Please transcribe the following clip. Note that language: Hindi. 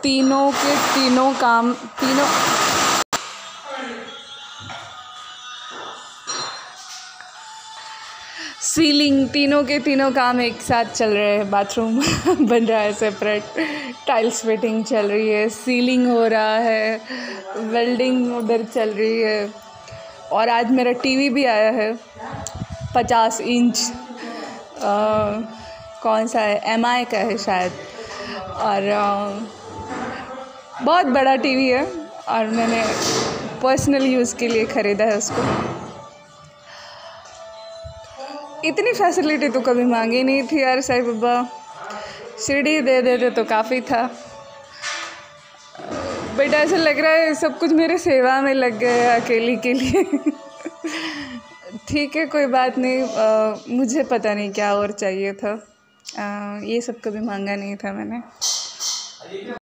तीनों के तीनों काम सीलिंग तीनों के तीनों काम एक साथ चल रहे हैं। बाथरूम बन रहा है सेपरेट, टाइल्स फिटिंग चल रही है, सीलिंग हो रहा है, वेल्डिंग उधर चल रही है। और आज मेरा टीवी भी आया है 50 इंच, कौन सा है, MI का है शायद। और बहुत बड़ा टीवी है और मैंने पर्सनल यूज़ के लिए ख़रीदा है उसको। इतनी फैसिलिटी तो कभी मांगी नहीं थी यार साईं बाबा, सीढ़ी दे देते तो काफ़ी था। बट ऐसा लग रहा है सब कुछ मेरे सेवा में लग गया अकेली के लिए। ठीक है, कोई बात नहीं। मुझे पता नहीं क्या और चाहिए था। ये सब कभी मांगा नहीं था मैंने।